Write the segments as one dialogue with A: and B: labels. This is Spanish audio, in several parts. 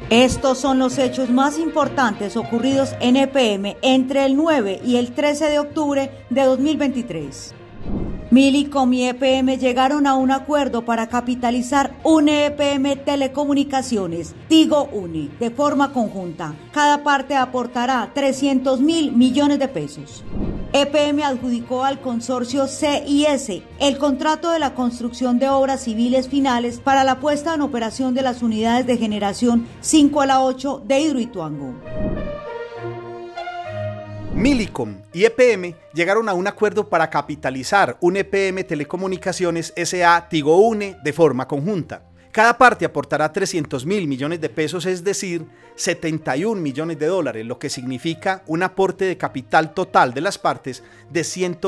A: Estos son los hechos más importantes ocurridos en EPM entre el 9 y el 13 de octubre de 2023. Millicom y EPM llegaron a un acuerdo para capitalizar UNE EPM Telecomunicaciones, Tigo UNE, de forma conjunta. Cada parte aportará 300.000 millones de pesos. EPM adjudicó al consorcio CIS el contrato de la construcción de obras civiles finales para la puesta en operación de las unidades de generación 5 a la 8 de Hidroituango.
B: Millicom y EPM llegaron a un acuerdo para capitalizar UNE EPM Telecomunicaciones S.A. Tigo UNE de forma conjunta. Cada parte aportará 300.000 millones de pesos, es decir, 71 millones de dólares, lo que significa un aporte de capital total de las partes de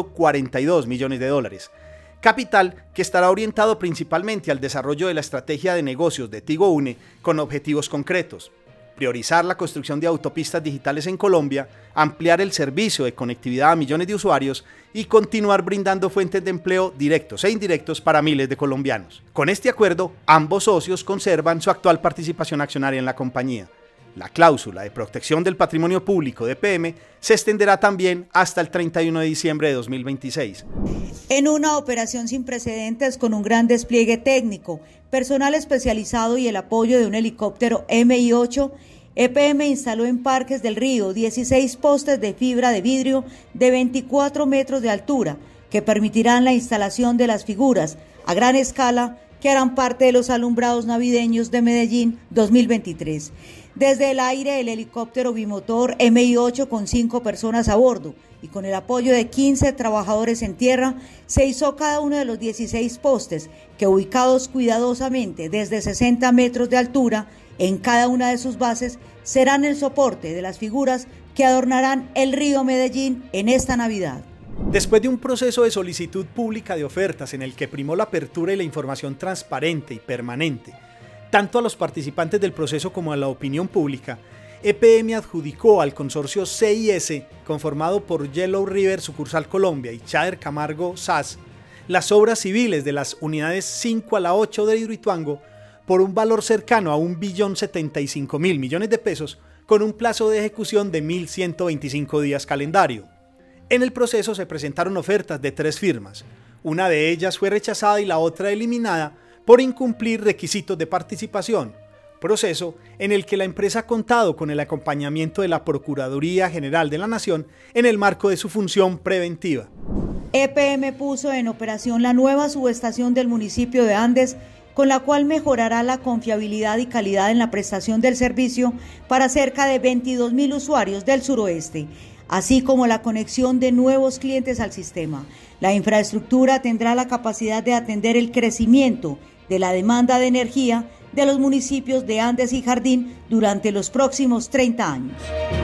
B: 142 millones de dólares. Capital que estará orientado principalmente al desarrollo de la estrategia de negocios de Tigo UNE con objetivos concretos: priorizar la construcción de autopistas digitales en Colombia, ampliar el servicio de conectividad a millones de usuarios y continuar brindando fuentes de empleo directos e indirectos para miles de colombianos. Con este acuerdo, ambos socios conservan su actual participación accionaria en la compañía. La cláusula de protección del patrimonio público de EPM se extenderá también hasta el 31 de diciembre de 2026.
A: En una operación sin precedentes con un gran despliegue técnico, personal especializado y el apoyo de un helicóptero Mi-8, EPM instaló en Parques del Río 16 postes de fibra de vidrio de 24 metros de altura que permitirán la instalación de las figuras a gran escala que harán parte de los alumbrados navideños de Medellín 2023. Desde el aire, el helicóptero bimotor Mi-8 con 5 personas a bordo y con el apoyo de 15 trabajadores en tierra, se izó cada uno de los 16 postes que, ubicados cuidadosamente desde 60 metros de altura en cada una de sus bases, serán el soporte de las figuras que adornarán el río Medellín en esta Navidad.
B: Después de un proceso de solicitud pública de ofertas en el que primó la apertura y la información transparente y permanente, tanto a los participantes del proceso como a la opinión pública, EPM adjudicó al consorcio CIS, conformado por Yellow River Sucursal Colombia y Chader Camargo SAS, las obras civiles de las unidades 5 a la 8 de Hidroituango por un valor cercano a 1.075.000 millones de pesos, con un plazo de ejecución de 1.125 días calendario. En el proceso se presentaron ofertas de 3 firmas. Una de ellas fue rechazada y la otra eliminada por incumplir requisitos de participación, proceso en el que la empresa ha contado con el acompañamiento de la Procuraduría General de la Nación en el marco de su función preventiva.
A: EPM puso en operación la nueva subestación del municipio de Andes, con la cual mejorará la confiabilidad y calidad en la prestación del servicio para cerca de 22.000 usuarios del suroeste, así como la conexión de nuevos clientes al sistema. La infraestructura tendrá la capacidad de atender el crecimiento de la demanda de energía de los municipios de Andes y Jardín durante los próximos 30 años.